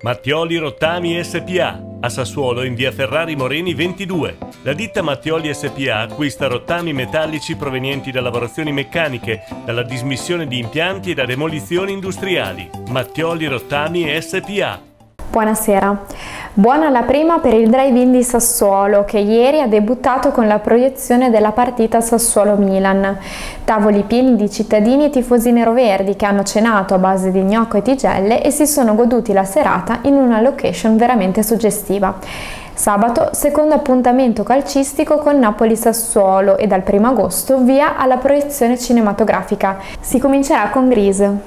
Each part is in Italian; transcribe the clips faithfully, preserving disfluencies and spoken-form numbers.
Mattioli Rottami S P A, a Sassuolo in via Ferrari Moreni ventidue. La ditta Mattioli S P A acquista rottami metallici provenienti da lavorazioni meccaniche, dalla dismissione di impianti e da demolizioni industriali. Mattioli Rottami S P A. Buonasera. Buona la prima per il drive-in di Sassuolo, che ieri ha debuttato con la proiezione della partita Sassuolo-Milan. Tavoli pieni di cittadini e tifosi neroverdi che hanno cenato a base di gnocco e tigelle e si sono goduti la serata in una location veramente suggestiva. Sabato, secondo appuntamento calcistico con Napoli-Sassuolo e dal primo agosto via alla proiezione cinematografica. Si comincerà con Grease.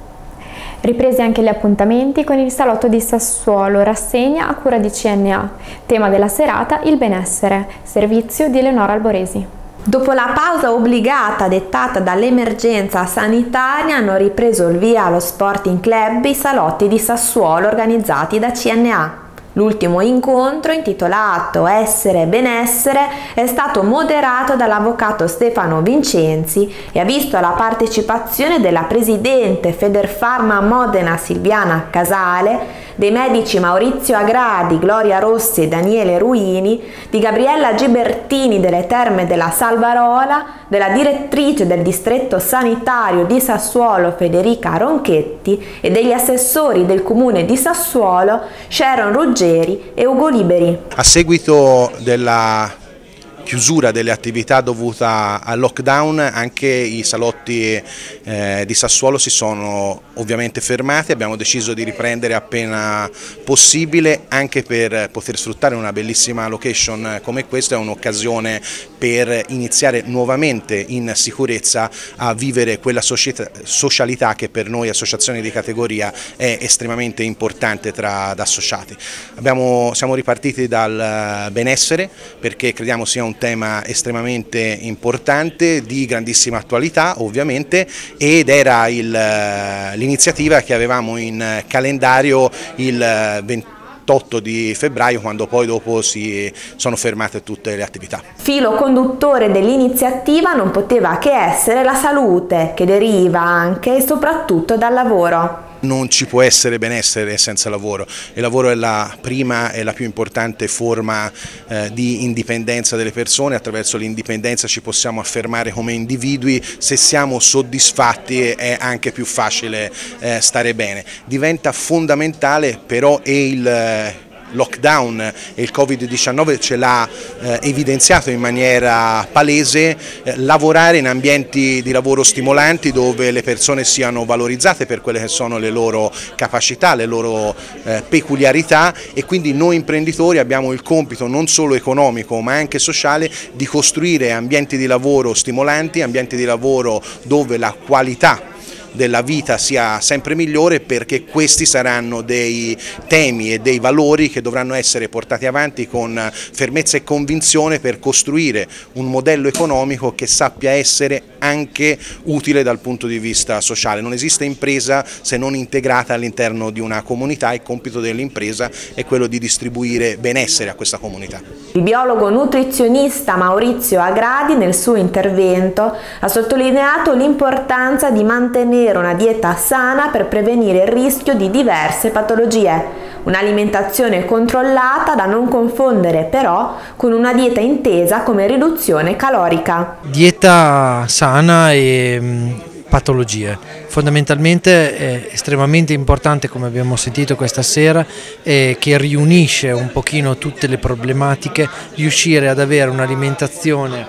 Ripresi anche gli appuntamenti con il salotto di Sassuolo, rassegna a cura di C N A. Tema della serata il benessere, servizio di Eleonora Alboresi. Dopo la pausa obbligata dettata dall'emergenza sanitaria hanno ripreso il via allo Sporting Club i salotti di Sassuolo organizzati da C N A. L'ultimo incontro, intitolato Essere e Benessere, è stato moderato dall'avvocato Stefano Vincenzi e ha visto la partecipazione della presidente Federfarma Modena Silviana Casale, dei medici Maurizio Agradi, Gloria Rossi e Daniele Ruini, di Gabriella Gibertini delle Terme della Salvarola, della direttrice del distretto sanitario di Sassuolo Federica Ronchetti e degli assessori del comune di Sassuolo Sharon Ruggeri e Ugo Liberi. A seguito della chiusura delle attività dovuta al lockdown, anche i salotti eh, di Sassuolo si sono ovviamente fermati. Abbiamo deciso di riprendere appena possibile, anche per poter sfruttare una bellissima location come questa. È un'occasione per iniziare nuovamente in sicurezza a vivere quella socialità che per noi associazioni di categoria è estremamente importante tra associati. Abbiamo, siamo ripartiti dal benessere perché crediamo sia un tema estremamente importante, di grandissima attualità ovviamente, ed era l'iniziativa che avevamo in calendario il ventotto di febbraio, quando poi dopo si sono fermate tutte le attività. Filo conduttore dell'iniziativa non poteva che essere la salute, che deriva anche e soprattutto dal lavoro. Non ci può essere benessere senza lavoro. Il lavoro è la prima e la più importante forma eh, di indipendenza delle persone. Attraverso l'indipendenza ci possiamo affermare come individui. Se siamo soddisfatti è anche più facile eh, stare bene. Diventa fondamentale però e il lockdown e il Covid diciannove ce l'ha eh, evidenziato in maniera palese, eh, lavorare in ambienti di lavoro stimolanti dove le persone siano valorizzate per quelle che sono le loro capacità, le loro eh, peculiarità, e quindi noi imprenditori abbiamo il compito non solo economico ma anche sociale di costruire ambienti di lavoro stimolanti, ambienti di lavoro dove la qualità della vita sia sempre migliore, perché questi saranno dei temi e dei valori che dovranno essere portati avanti con fermezza e convinzione per costruire un modello economico che sappia essere anche utile dal punto di vista sociale. Non esiste impresa se non integrata all'interno di una comunità. Il compito dell'impresa è quello di distribuire benessere a questa comunità. Il biologo nutrizionista Maurizio Agradi nel suo intervento ha sottolineato l'importanza di mantenere una dieta sana per prevenire il rischio di diverse patologie. Un'alimentazione controllata da non confondere però con una dieta intesa come riduzione calorica. Dieta sana e mh, patologie. Fondamentalmente è estremamente importante, come abbiamo sentito questa sera, eh, che riunisce un pochino tutte le problematiche, riuscire ad avere un'alimentazione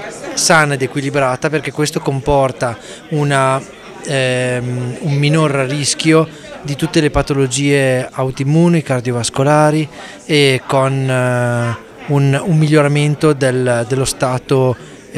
sana ed equilibrata, perché questo comporta una Ehm, un minor rischio di tutte le patologie autoimmuni, cardiovascolari, e con eh, un, un miglioramento del, dello stato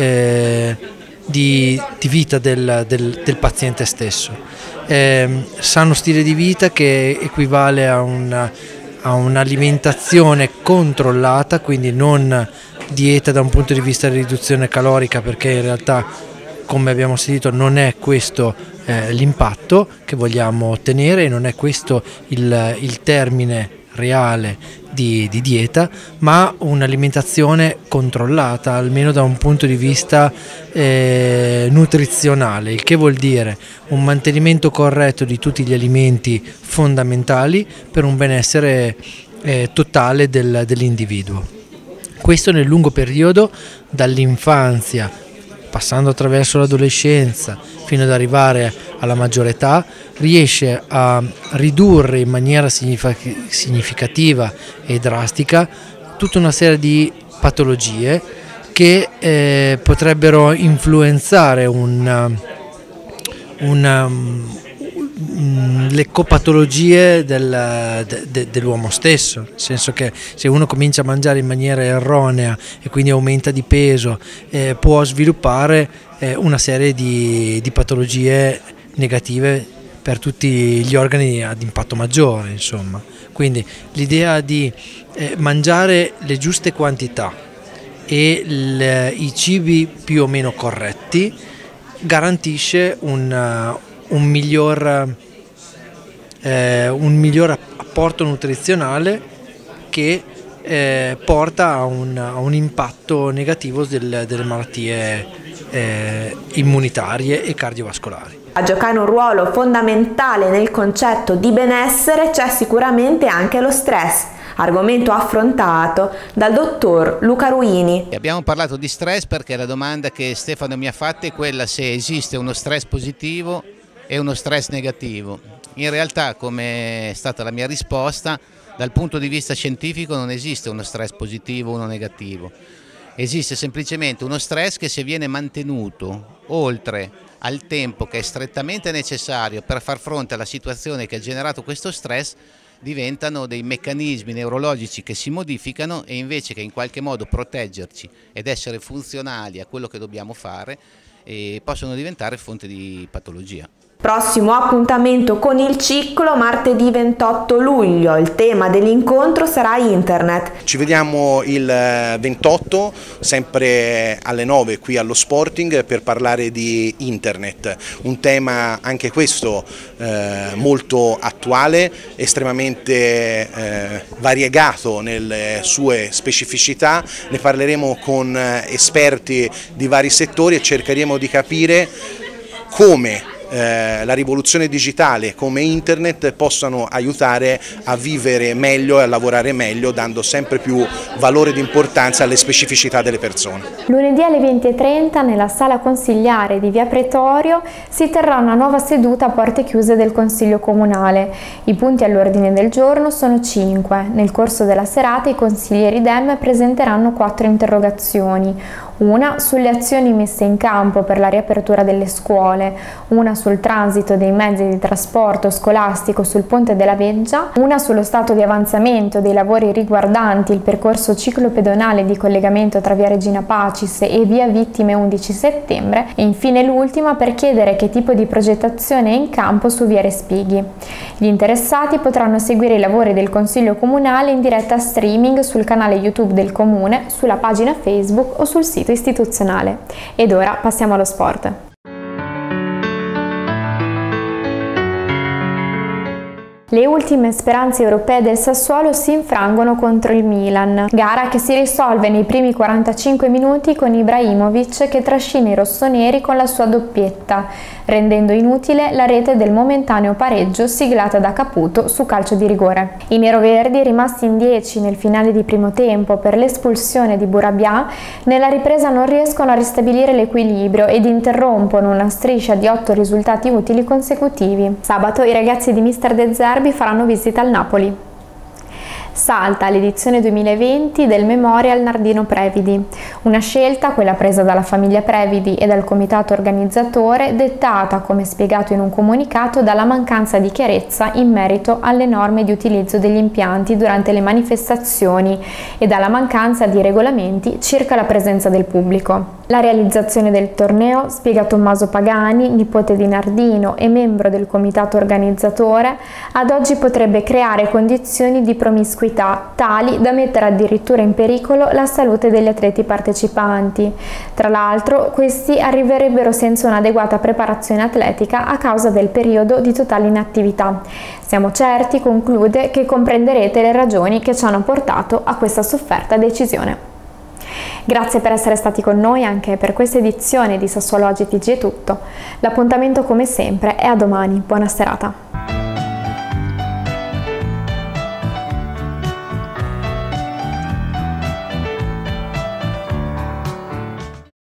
eh, di, di vita del, del, del paziente stesso. Eh, sano stile di vita che equivale a una, a un'alimentazione controllata, quindi non dieta da un punto di vista di riduzione calorica, perché in realtà, come abbiamo sentito, non è questo eh, l'impatto che vogliamo ottenere e non è questo il, il termine reale di, di dieta, ma un'alimentazione controllata, almeno da un punto di vista eh, nutrizionale, il che vuol dire un mantenimento corretto di tutti gli alimenti fondamentali per un benessere eh, totale del, dell'individuo. Questo nel lungo periodo, dall'infanzia, passando attraverso l'adolescenza fino ad arrivare alla maggiore età, riesce a ridurre in maniera significativa e drastica tutta una serie di patologie che eh, potrebbero influenzare un, un, le copatologie del, de, de, dell'uomo stesso, nel senso che se uno comincia a mangiare in maniera erronea e quindi aumenta di peso, eh, può sviluppare eh, una serie di, di patologie negative per tutti gli organi ad impatto maggiore, insomma. Quindi l'idea di eh, mangiare le giuste quantità e le, i cibi più o meno corretti garantisce un un miglior, eh, un miglior apporto nutrizionale che eh, porta a un, a un impatto negativo del, delle malattie eh, immunitarie e cardiovascolari. A giocare un ruolo fondamentale nel concetto di benessere c'è sicuramente anche lo stress, argomento affrontato dal dottor Luca Ruini. Abbiamo parlato di stress perché la domanda che Stefano mi ha fatto è quella se esiste uno stress positivo e uno stress negativo. In realtà, come è stata la mia risposta, dal punto di vista scientifico non esiste uno stress positivo o uno negativo. Esiste semplicemente uno stress che, se viene mantenuto oltre al tempo che è strettamente necessario per far fronte alla situazione che ha generato questo stress, diventano dei meccanismi neurologici che si modificano e, invece che in qualche modo proteggerci ed essere funzionali a quello che dobbiamo fare, eh, possono diventare fonte di patologia. Prossimo appuntamento con il ciclo martedì ventotto luglio, il tema dell'incontro sarà internet. Ci vediamo il ventotto, sempre alle nove qui allo Sporting, per parlare di internet, un tema anche questo eh, molto attuale, estremamente eh, variegato nelle sue specificità. Ne parleremo con esperti di vari settori e cercheremo di capire come Eh, la rivoluzione digitale, come internet, possano aiutare a vivere meglio e a lavorare meglio, dando sempre più valore di importanza alle specificità delle persone. Lunedì alle venti e trenta nella sala consigliare di via Pretorio si terrà una nuova seduta a porte chiuse del Consiglio Comunale. I punti all'ordine del giorno sono cinque. Nel corso della serata i consiglieri D E M presenteranno quattro interrogazioni. Una sulle azioni messe in campo per la riapertura delle scuole, una sul transito dei mezzi di trasporto scolastico sul Ponte della Veggia, una sullo stato di avanzamento dei lavori riguardanti il percorso ciclopedonale di collegamento tra via Regina Pacis e via Vittime undici settembre e infine l'ultima per chiedere che tipo di progettazione è in campo su via Respighi. Gli interessati potranno seguire i lavori del Consiglio Comunale in diretta streaming sul canale YouTube del Comune, sulla pagina Facebook o sul sito istituzionale. Ed ora passiamo allo sport. Le ultime speranze europee del Sassuolo si infrangono contro il Milan, gara che si risolve nei primi quarantacinque minuti con Ibrahimovic che trascina i rossoneri con la sua doppietta, rendendo inutile la rete del momentaneo pareggio siglata da Caputo su calcio di rigore. I neroverdi, rimasti in dieci nel finale di primo tempo per l'espulsione di Burabia, nella ripresa non riescono a ristabilire l'equilibrio ed interrompono una striscia di otto risultati utili consecutivi. Sabato i ragazzi di mister De Zerbi faranno visita al Napoli. Salta l'edizione duemilaventi del Memorial Nardino Previdi, una scelta, quella presa dalla famiglia Previdi e dal comitato organizzatore, dettata, come spiegato in un comunicato, dalla mancanza di chiarezza in merito alle norme di utilizzo degli impianti durante le manifestazioni e dalla mancanza di regolamenti circa la presenza del pubblico. La realizzazione del torneo, spiega Tommaso Pagani, nipote di Nardino e membro del comitato organizzatore, ad oggi potrebbe creare condizioni di promiscuità promiscuità tali da mettere addirittura in pericolo la salute degli atleti partecipanti. Tra l'altro, questi arriverebbero senza un'adeguata preparazione atletica a causa del periodo di totale inattività. Siamo certi, conclude, che comprenderete le ragioni che ci hanno portato a questa sofferta decisione. Grazie per essere stati con noi anche per questa edizione di Sassuolo Oggi T G è tutto. L'appuntamento come sempre è a domani. Buona serata.